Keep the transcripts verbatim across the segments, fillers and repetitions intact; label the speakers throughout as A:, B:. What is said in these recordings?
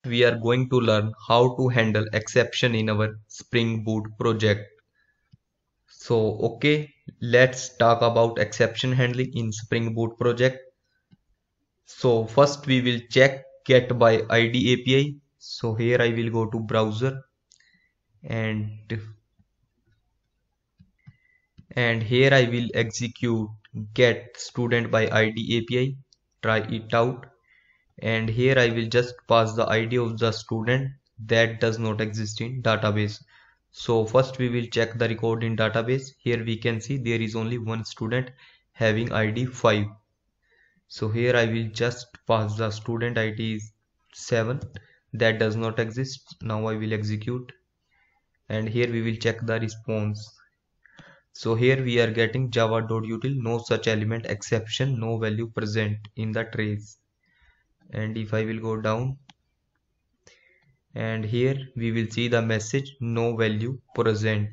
A: we are going to learn how to handle exception in our Spring Boot project. So, okay, let's talk about exception handling in Spring Boot project. So, first we will check get by I D A P I. So, here I will go to browser and and here I will execute get student by I D A P I. Try it out. And here I will just pass the I D of the student that does not exist in database. So first we will check the record in database. Here we can see there is only one student having I D five. So here I will just pass the student I D is seven, that does not exist. Now I will execute and here we will check the response. So here we are getting java.util no such element exception, no value present in the trace. And if I will go down, and here we will see the message no value present,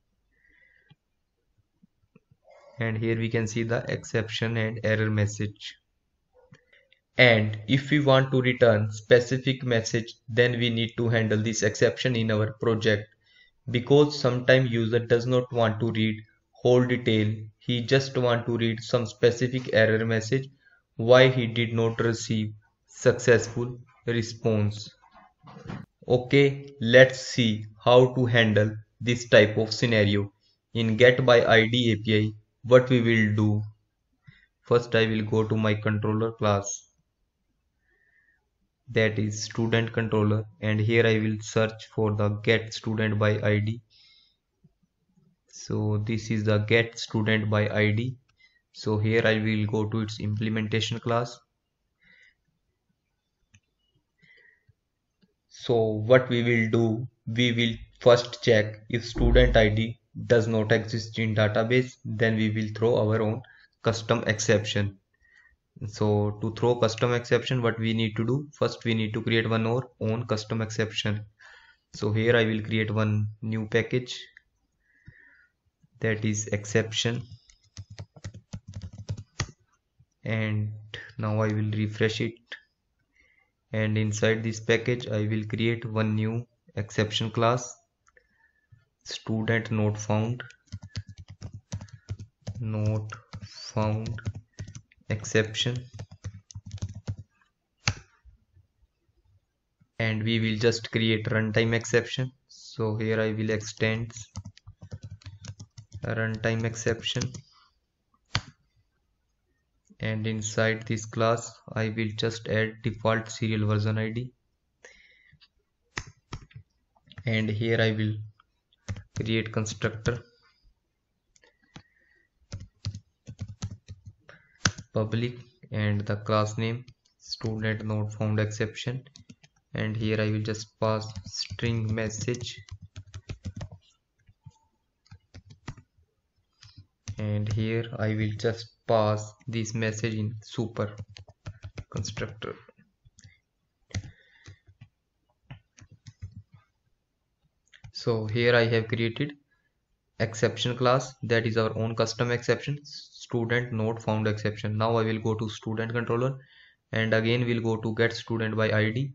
A: and here we can see the exception and error message. And if we want to return specific message, then we need to handle this exception in our project, because sometimes user does not want to read whole detail, he just want to read some specific error message why he did not receive successful response. Okay, let's see how to handle this type of scenario. In get by I D A P I, what we will do? First I will go to my controller class, that is student controller, and here I will search for the get student by I D. So this is the get student by I D. So here I will go to its implementation class. So what we will do, we will first check if student I D does not exist in database, then we will throw our own custom exception. So to throw custom exception, what we need to do, first we need to create one our own custom exception. So here I will create one new package, that is exception, and now I will refresh it. And inside this package I will create one new exception class, student not found, not found exception, and we will just create runtime exception. So here I will extend runtime exception, and inside this class I will just add default serial version I D, and here I will create constructor public and the class name student not found exception, and here I will just pass string message, and here I will just pass this message in super constructor. So here I have created exception class, that is our own custom exception, student not found exception. Now I will go to student controller and again we'll go to get student by I D.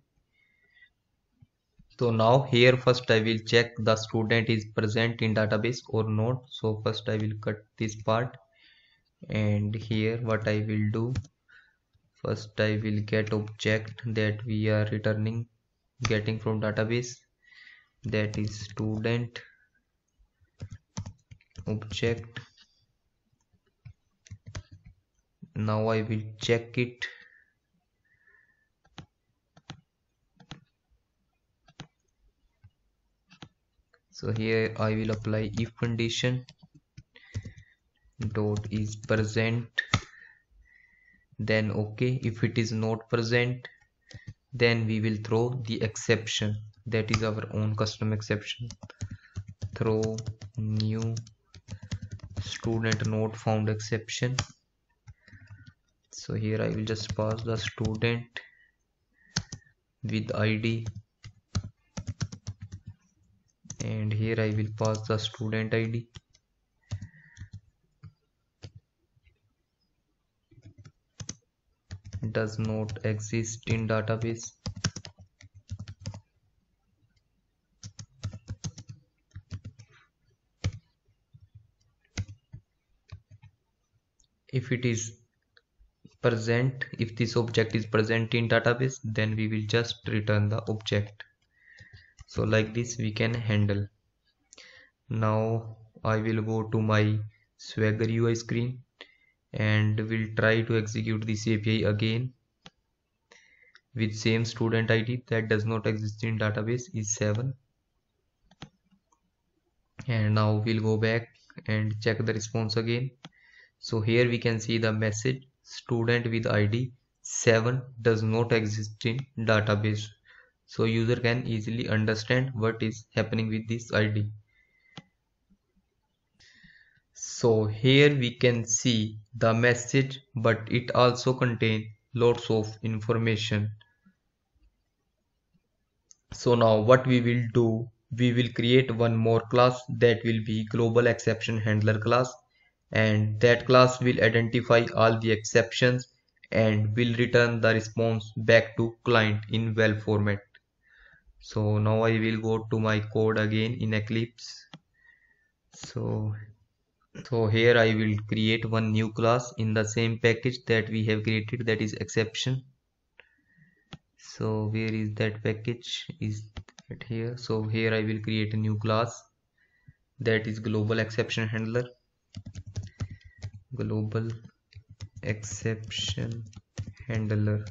A: So now here first I will check the student is present in database or not. So first I will cut this part, and here what I will do, first I will get object that we are returning getting from database, that is student object. Now I will check it. So here I will apply if condition dot is present, then okay. If it is not present, then we will throw the exception, that is our own custom exception, throw new student not found exception. So here I will just pass the student with I D, and here I will pass the student I D. Does not exist in database. if it is present, if this object is present in database, then we will just return the object. So like this we can handle. Now I will go to my Swagger U I screen and will try to execute this A P I again with same student I D that does not exist in database is seven. And now we'll go back and check the response again. So here we can see the message student with I D seven does not exist in database. So user can easily understand what is happening with this I D. So here we can see the message, but it also contains lots of information. So now what we will do, we will create one more class that will be global exception handler class, and that class will identify all the exceptions and will return the response back to client in val format. So now I will go to my code again in Eclipse. So so here I will create one new class in the same package that we have created, that is exception. So where is that package? Is it here? So here I will create a new class that is global exception handler. Global exception handler.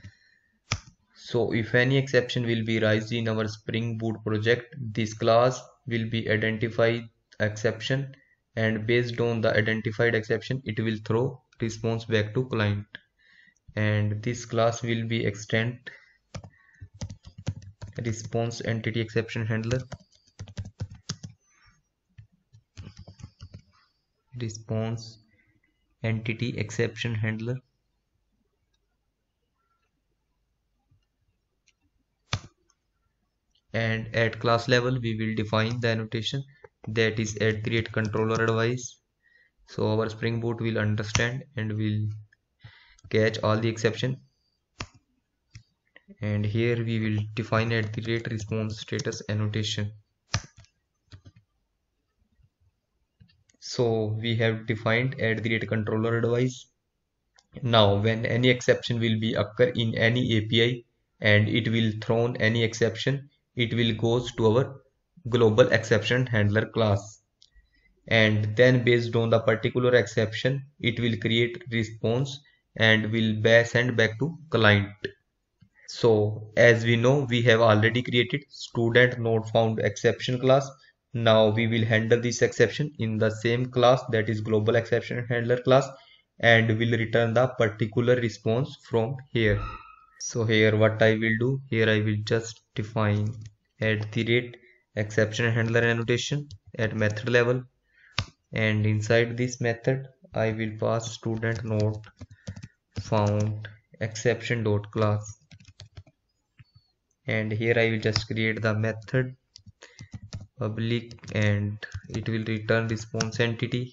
A: So if any exception will be raised in our Spring Boot project, this class will be identify exception, and based on the identified exception it will throw response back to client. And this class will be extend response entity exception handler, response entity exception handler. And at class level we will define the annotation that is at the rate controller advice. So our Spring Boot will understand and will catch all the exception. And here we will define at the rate response status annotation. So we have defined at the rate controller advice. Now when any exception will be occur in any A P I and it will thrown any exception, it will goes to our global exception handler class, and then based on the particular exception it will create response and will send back to client. So as we know, we have already created student not found exception class. Now we will handle this exception in the same class, that is global exception handler class, and will return the particular response from here. So here what I will do, here I will just define at the rate exception handler annotation at method level, and inside this method I will pass student not found exception dot class, and here I will just create the method public and it will return response entity,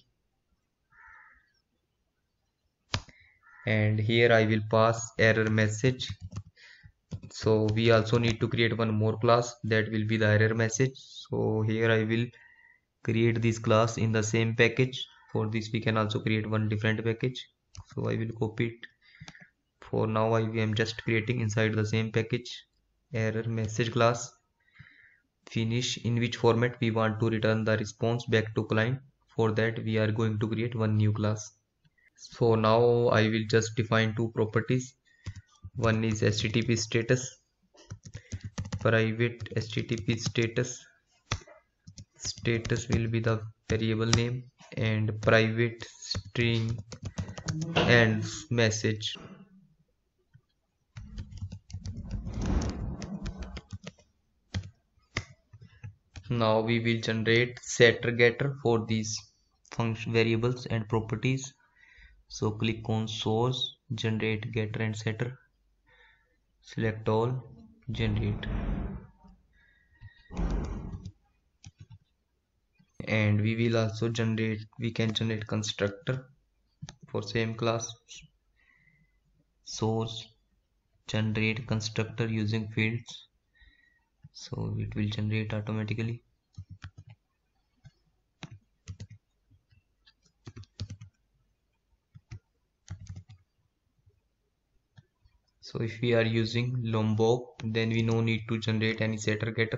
A: and here I will pass error message. So we also need to create one more class that will be the error message. So here I will create this class in the same package. For this we can also create one different package, so I will copy it. For now I am just creating inside the same package error message class, finish, in which format we want to return the response back to client. For that we are going to create one new class. So now I will just define two properties. One is H T T P status, private H T T P status, status will be the variable name, and private string and message. Now we will generate setter getter for these function variables and properties. So click on source, generate getter and setter, select all, generate, and we will also generate, we can generate constructor for same class. Source, generate constructor using fields, so it will generate automatically. So if we are using Lombok, then we no need to generate any setter getter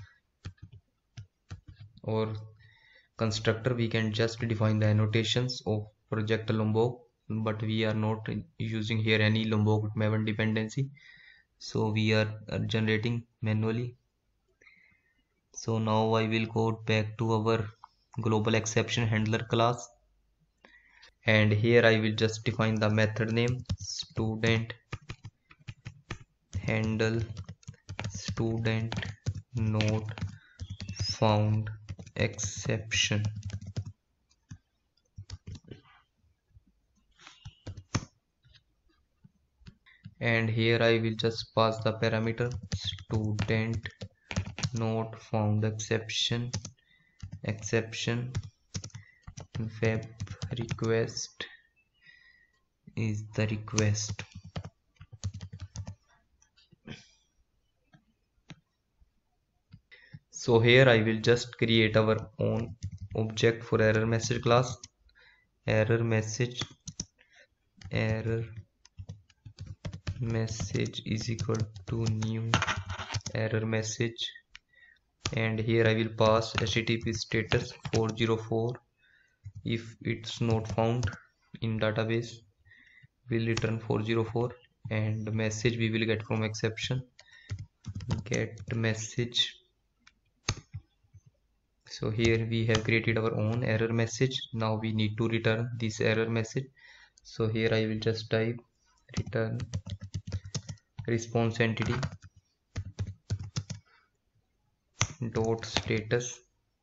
A: or constructor. We can just define the annotations of project Lombok, but we are not using here any Lombok Maven dependency, so we are generating manually. So now I will go back to our global exception handler class, and here I will just define the method name student handle student not found exception. And here I will just pass the parameter student not found exception exception web request is the request. So here I will just create our own object for error message class. Error message error message is equal to new error message, and here I will pass H T T P status four oh four. If it's not found in database, will return four oh four, and message we will get from exception get message. So here we have created our own error message. Now we need to return this error message. So here I will just type return response entity dot status.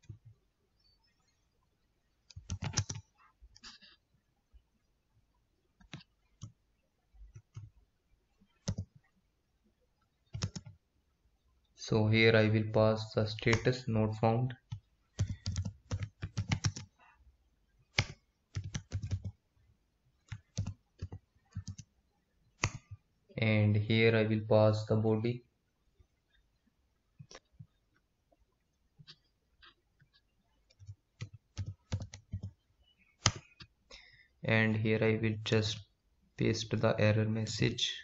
A: So here I will pass the status not found, and here I will pass the body, and here I will just paste the error message.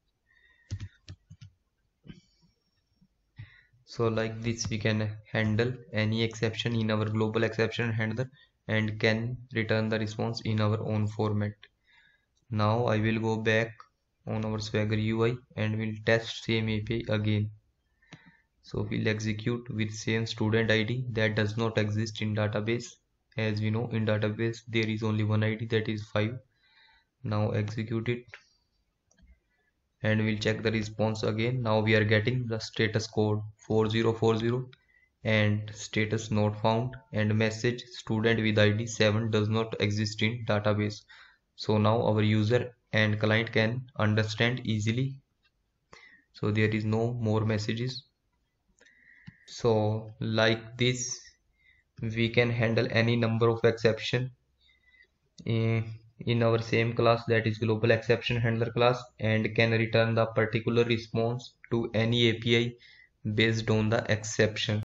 A: So like this we can handle any exception in our global exception handler and can return the response in our own format. Now I will go back on our Swagger U I and will test same A P I again. So we'll execute with same student I D that does not exist in database. As we know, in database there is only one I D, that is five. Now execute it and we'll check the response again. Now we are getting the status code four zero four zero and status not found, and message student with I D seven does not exist in database. So now our user and client can understand easily. So there is no more messages. So like this we can handle any number of exception in, in our same class, that is global exception handler class, and can return the particular response to any A P I based on the exception.